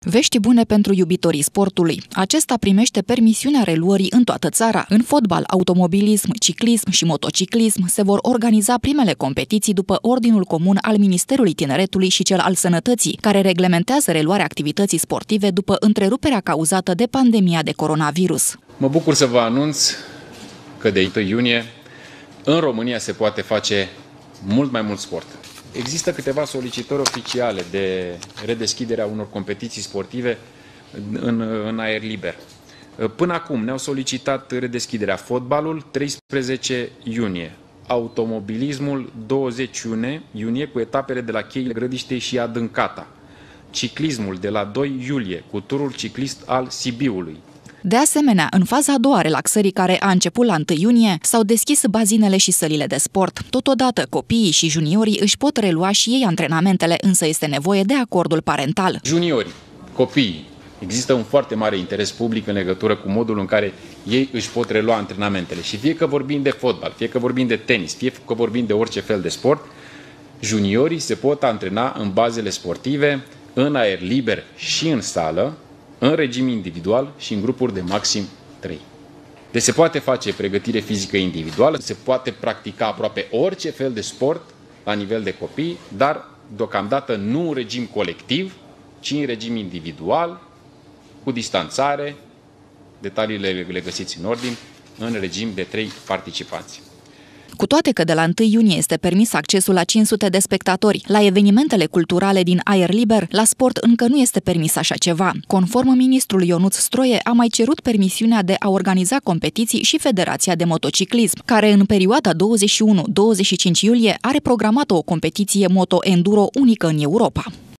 Vești bune pentru iubitorii sportului. Acesta primește permisiunea reluării în toată țara. În fotbal, automobilism, ciclism și motociclism se vor organiza primele competiții după ordinul comun al Ministerului Tineretului și cel al Sănătății, care reglementează reluarea activității sportive după întreruperea cauzată de pandemia de coronavirus. Mă bucur să vă anunț că de 1 iunie în România se poate face mult mai mult sport. Există câteva solicitări oficiale de redeschiderea unor competiții sportive în aer liber. Până acum ne-au solicitat redeschiderea fotbalul 13 iunie, automobilismul 20 iunie cu etapele de la Cheile Grădiștei și Adâncata, ciclismul de la 2 iulie cu turul ciclist al Sibiului. De asemenea, în faza a doua a relaxării, care a început la 1 iunie, s-au deschis bazinele și sălile de sport. Totodată, copiii și juniorii își pot relua și ei antrenamentele, însă este nevoie de acordul parental. Juniorii, copiii, există un foarte mare interes public în legătură cu modul în care ei își pot relua antrenamentele. Și fie că vorbim de fotbal, fie că vorbim de tenis, fie că vorbim de orice fel de sport, juniorii se pot antrena în bazele sportive, în aer liber și în sală, în regim individual și în grupuri de maxim 3. Deci se poate face pregătire fizică individuală, se poate practica aproape orice fel de sport la nivel de copii, dar deocamdată nu în regim colectiv, ci în regim individual, cu distanțare, detaliile le găsiți în ordine, în regim de 3 participanți. Cu toate că de la 1 iunie este permis accesul la 500 de spectatori, la evenimentele culturale din aer liber, la sport încă nu este permis așa ceva. Conform ministrului Ionuț Stroie, a mai cerut permisiunea de a organiza competiții și Federația de Motociclism, care în perioada 21-25 iulie are programată o competiție moto-enduro unică în Europa.